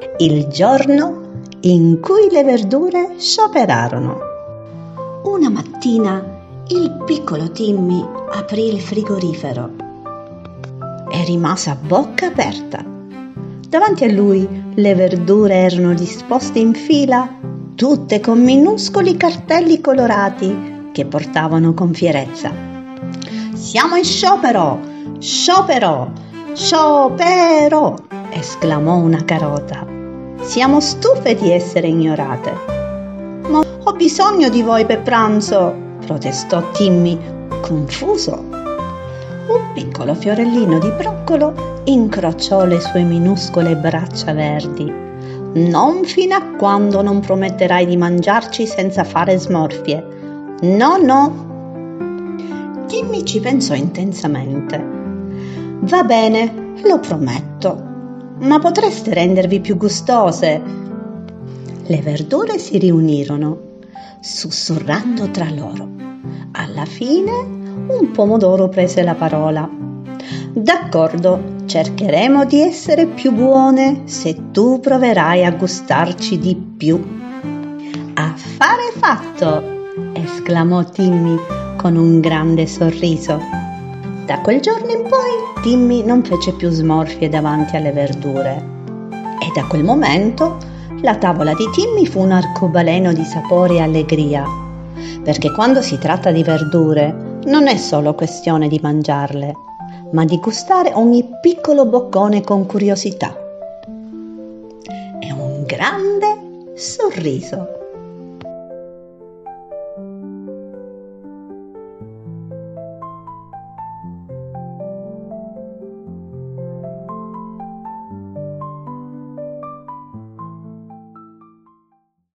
il giorno in cui le verdure scioperarono. Una mattina il piccolo Timmy aprì il frigorifero e rimase a bocca aperta. Davanti a lui le verdure erano disposte in fila, tutte con minuscoli cartelli colorati che portavano con fierezza: «Siamo in sciopero! Sciopero! Sciopero!» esclamò una carota. «Siamo stufe di essere ignorate!» «Ma ho bisogno di voi per pranzo!» protestò Timmy, confuso. Un piccolo fiorellino di broccolo incrociò le sue minuscole braccia verdi. «Non fino a quando non prometterai di mangiarci senza fare smorfie. No, no!» Timmy ci pensò intensamente. «Va bene, lo prometto, ma potreste rendervi più gustose?» Le verdure si riunirono, sussurrando tra loro. Alla fine un pomodoro prese la parola. «D'accordo, cercheremo di essere più buone se tu proverai a gustarci di più». «Affare fatto!» esclamò Timmy con un grande sorriso. Da quel giorno in poi Timmy non fece più smorfie davanti alle verdure e da quel momento la tavola di Timmy fu un arcobaleno di sapore e allegria, perché quando si tratta di verdure non è solo questione di mangiarle, ma di gustare ogni piccolo boccone con curiosità e un grande sorriso.